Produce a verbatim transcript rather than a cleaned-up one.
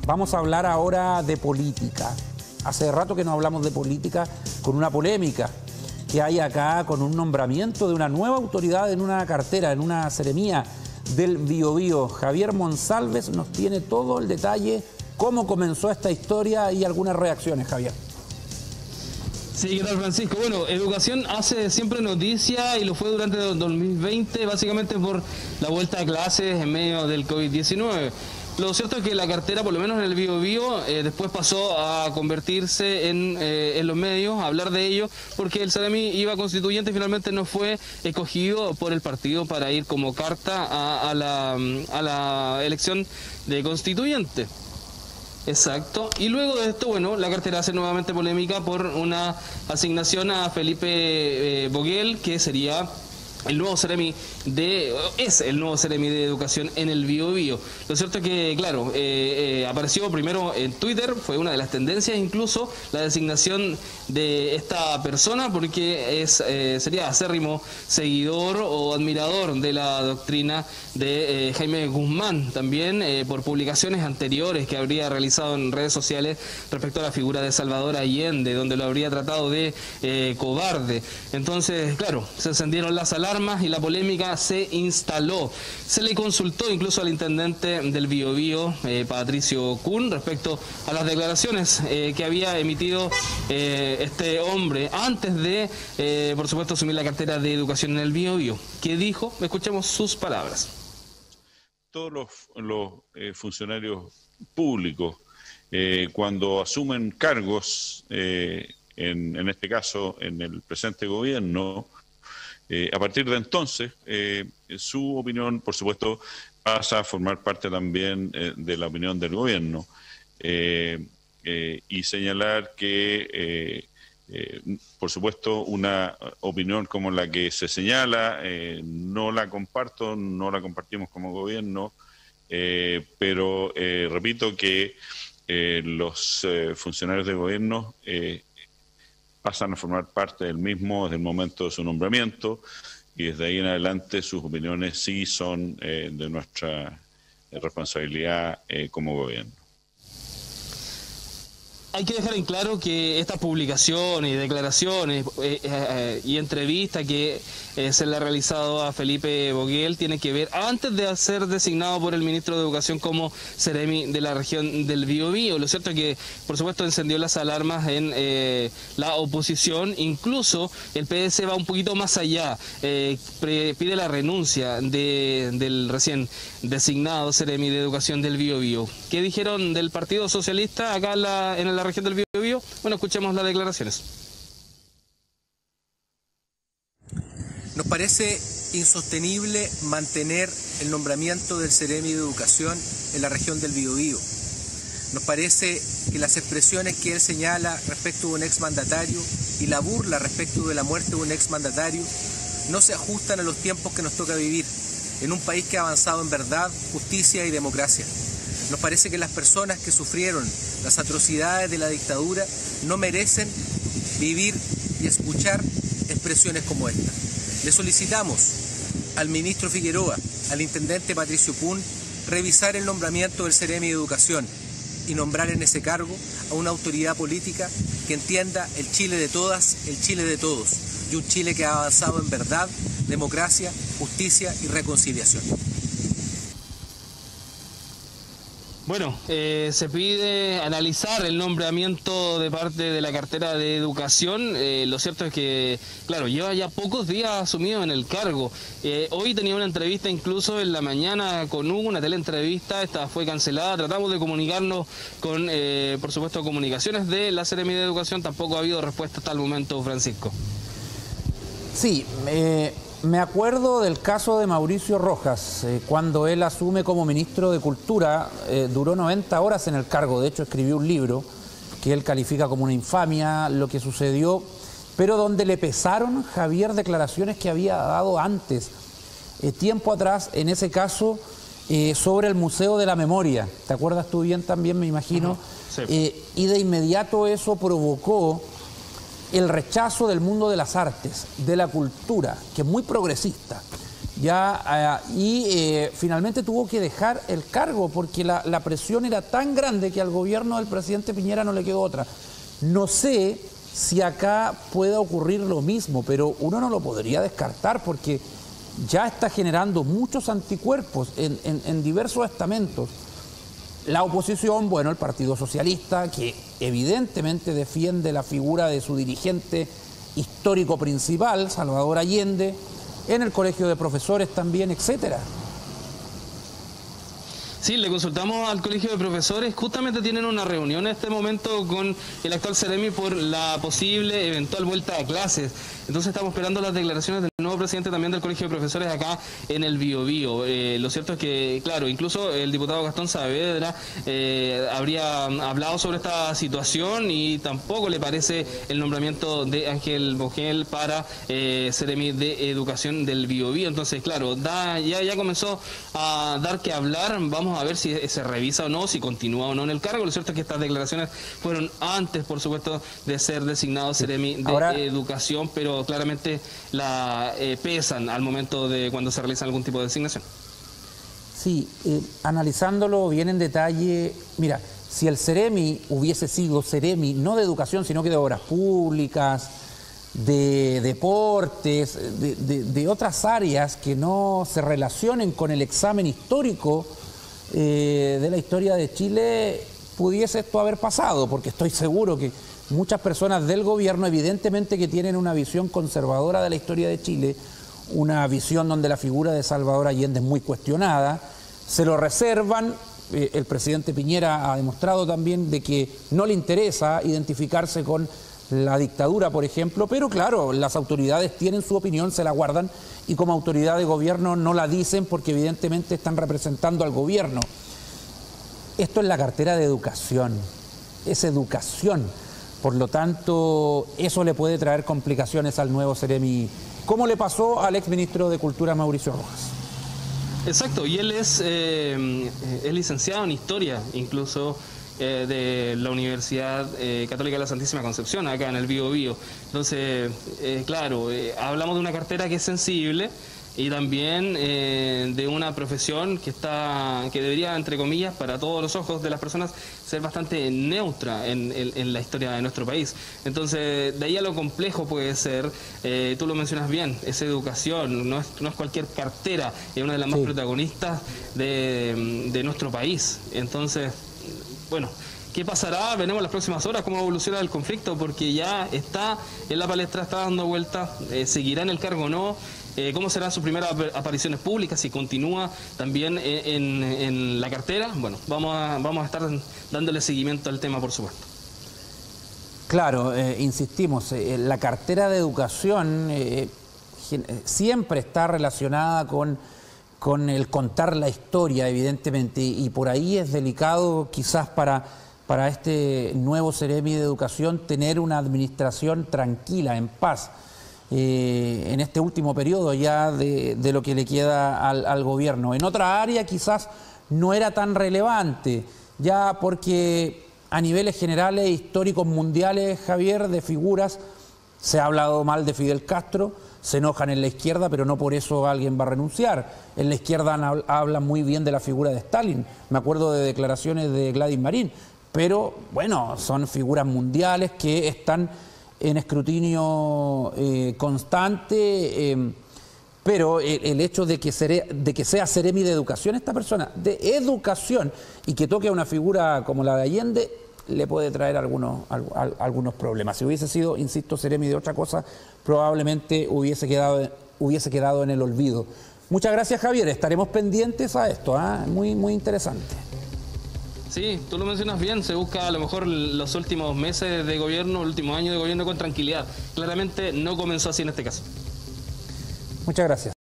Vamos a hablar ahora de política. Hace rato que no hablamos de política con una polémica que hay acá con un nombramiento de una nueva autoridad en una cartera, en una seremía del Biobío. Javier Monsalves nos tiene todo el detalle, cómo comenzó esta historia y algunas reacciones, Javier. Sí, ¿qué tal, Francisco? Bueno, educación hace siempre noticia y lo fue durante el dos mil veinte, básicamente por la vuelta a clases en medio del COVID diecinueve. Lo cierto es que la cartera, por lo menos en el Biobío, eh, después pasó a convertirse en, eh, en los medios, a hablar de ello, porque el Seremi iba constituyente y finalmente no fue escogido por el partido para ir como carta a, a, la, a la elección de constituyente. Exacto. Y luego de esto, bueno, la cartera hace nuevamente polémica por una asignación a Felipe eh, Boguel, que sería el nuevo Seremi de, es el nuevo Seremi de Educación en el Biobío. Lo cierto es que, claro, eh, eh, apareció primero en Twitter, fue una de las tendencias incluso, la designación de esta persona, porque es eh, sería acérrimo seguidor o admirador de la doctrina de eh, Jaime Guzmán, también eh, por publicaciones anteriores que habría realizado en redes sociales respecto a la figura de Salvador Allende, donde lo habría tratado de eh, cobarde. Entonces, claro, se encendieron las alarmas y la polémica se instaló. Se le consultó incluso al intendente del Biobío, eh, Patricio Kuhn, respecto a las declaraciones eh, que había emitido eh, este hombre antes de, eh, por supuesto, asumir la cartera de Educación en el Biobío. ¿Qué dijo? Escuchemos sus palabras. Todos los, los eh, funcionarios públicos, eh, cuando asumen cargos, eh, en, en este caso en el presente gobierno, Eh, a partir de entonces, eh, su opinión, por supuesto, pasa a formar parte también eh, de la opinión del gobierno. Eh, eh, y señalar que, eh, eh, por supuesto, una opinión como la que se señala, eh, no la comparto, no la compartimos como gobierno, eh, pero eh, repito que eh, los eh, funcionarios del gobierno eh, pasan a formar parte del mismo desde el momento de su nombramiento y desde ahí en adelante sus opiniones sí son eh, de nuestra responsabilidad eh, como gobierno. Hay que dejar en claro que estas publicaciones y declaraciones eh, eh, y entrevistas que eh, se le ha realizado a Felipe Boguel tienen que ver antes de ser designado por el ministro de Educación como Seremi de la región del Biobío. Lo cierto es que, por supuesto, encendió las alarmas en eh, la oposición. Incluso el P S va un poquito más allá, eh, pre, pide la renuncia de, del recién designado Seremi de Educación del Biobío. ¿Qué dijeron del Partido Socialista acá en la, en la región del Biobío? Bueno, escuchemos las declaraciones. Nos parece insostenible mantener el nombramiento del Seremi de Educación en la región del Biobío. Nos parece que las expresiones que él señala respecto de un exmandatario y la burla respecto de la muerte de un exmandatario no se ajustan a los tiempos que nos toca vivir en un país que ha avanzado en verdad, justicia y democracia. Nos parece que las personas que sufrieron las atrocidades de la dictadura no merecen vivir y escuchar expresiones como esta. Le solicitamos al ministro Figueroa, al intendente Patricio Kuhn, revisar el nombramiento del Seremi de Educación y nombrar en ese cargo a una autoridad política que entienda el Chile de todas, el Chile de todos, y un Chile que ha avanzado en verdad, democracia, justicia y reconciliación. Bueno, eh, se pide analizar el nombramiento de parte de la cartera de Educación. Eh, lo cierto es que, claro, lleva ya pocos días asumido en el cargo. Eh, hoy tenía una entrevista incluso en la mañana con Hugo, una teleentrevista, esta fue cancelada. Tratamos de comunicarnos con, eh, por supuesto, comunicaciones de la Seremi de Educación. Tampoco ha habido respuesta hasta el momento, Francisco. Sí, eh... me acuerdo del caso de Mauricio Rojas, eh, cuando él asume como ministro de Cultura, eh, duró noventa horas en el cargo, de hecho escribió un libro que él califica como una infamia lo que sucedió, pero donde le pesaron, Javier, declaraciones que había dado antes, eh, tiempo atrás, en ese caso, eh, sobre el Museo de la Memoria. ¿Te acuerdas tú bien también, me imagino? Uh-huh. Sí. eh, y de inmediato eso provocó el rechazo del mundo de las artes, de la cultura, que es muy progresista, ya eh, y eh, finalmente tuvo que dejar el cargo porque la, la presión era tan grande que al gobierno del presidente Piñera no le quedó otra. No sé si acá pueda ocurrir lo mismo, pero uno no lo podría descartar porque ya está generando muchos anticuerpos en, en, en diversos estamentos. La oposición, bueno, el Partido Socialista, que evidentemente defiende la figura de su dirigente histórico principal, Salvador Allende, en el Colegio de Profesores también, etcétera. Sí, le consultamos al Colegio de Profesores, justamente tienen una reunión en este momento con el actual Ceremi por la posible eventual vuelta a clases. Entonces estamos esperando las declaraciones del nuevo presidente también del Colegio de Profesores acá en el Biobío. Eh, lo cierto es que, claro, incluso el diputado Gastón Saavedra eh, habría hablado sobre esta situación y tampoco le parece el nombramiento de Ángel Vogel para eh, Ceremi de Educación del Biobío. Entonces, claro, da, ya, ya comenzó a dar que hablar. Vamos a ver si se revisa o no, si continúa o no en el cargo. Lo cierto es que estas declaraciones fueron antes, por supuesto, de ser designado Ceremi de Ahora, Educación, pero claramente la eh, pesan al momento de cuando se realiza algún tipo de designación. Sí, eh, analizándolo bien en detalle, mira, si el Ceremi hubiese sido Ceremi no de educación, sino que de obras públicas, de deportes, de, de, de otras áreas que no se relacionen con el examen histórico eh, de la historia de Chile, pudiese esto haber pasado, porque estoy seguro que muchas personas del gobierno, evidentemente que tienen una visión conservadora de la historia de Chile, una visión donde la figura de Salvador Allende es muy cuestionada, se lo reservan. Eh, el presidente Piñera ha demostrado también de que no le interesa identificarse con la dictadura, por ejemplo, pero claro, las autoridades tienen su opinión, se la guardan y como autoridad de gobierno no la dicen porque evidentemente están representando al gobierno. Esto es la cartera de educación, es educación. Por lo tanto, eso le puede traer complicaciones al nuevo Ceremi, como le pasó al exministro de Cultura Mauricio Rojas. Exacto, y él es, eh, es licenciado en Historia, incluso eh, de la Universidad eh, Católica de la Santísima Concepción, acá en el Biobío. Entonces, eh, claro, eh, hablamos de una cartera que es sensible, y también eh, de una profesión que está que debería, entre comillas, para todos los ojos de las personas, ser bastante neutra en, en, en la historia de nuestro país. Entonces, de ahí a lo complejo puede ser, eh, tú lo mencionas bien, es educación, no es, no es cualquier cartera, es una de las sí. más protagonistas de, de nuestro país. Entonces, bueno, ¿qué pasará? Veremos las próximas horas cómo evoluciona el conflicto, porque ya está en la palestra, está dando vueltas, eh, seguirá en el cargo o no. Eh, ¿Cómo serán sus primeras apariciones públicas? Si continúa también en, en, en la cartera, bueno, vamos a, vamos a estar dándole seguimiento al tema, por supuesto. Claro, eh, insistimos, eh, la cartera de educación eh, siempre está relacionada con, con el contar la historia, evidentemente, y por ahí es delicado quizás para, para este nuevo Ceremi de Educación tener una administración tranquila, en paz. Eh, en este último periodo ya de, de lo que le queda al, al gobierno. En otra área quizás no era tan relevante, ya porque a niveles generales, históricos, mundiales, Javier, de figuras, se ha hablado mal de Fidel Castro, se enojan en la izquierda, pero no por eso alguien va a renunciar. En la izquierda hablan muy bien de la figura de Stalin, me acuerdo de declaraciones de Gladys Marín, pero bueno, son figuras mundiales que están en escrutinio eh, constante, eh, pero el, el hecho de que, seré, de que sea Ceremi de Educación, esta persona de educación, y que toque a una figura como la de Allende, le puede traer algunos, al, algunos problemas. Si hubiese sido, insisto, Ceremi de otra cosa, probablemente hubiese quedado, hubiese quedado en el olvido. Muchas gracias, Javier, estaremos pendientes a esto, ¿eh? muy, muy interesante. Sí, tú lo mencionas bien, se busca a lo mejor los últimos meses de gobierno, el último año de gobierno con tranquilidad. Claramente no comenzó así en este caso. Muchas gracias.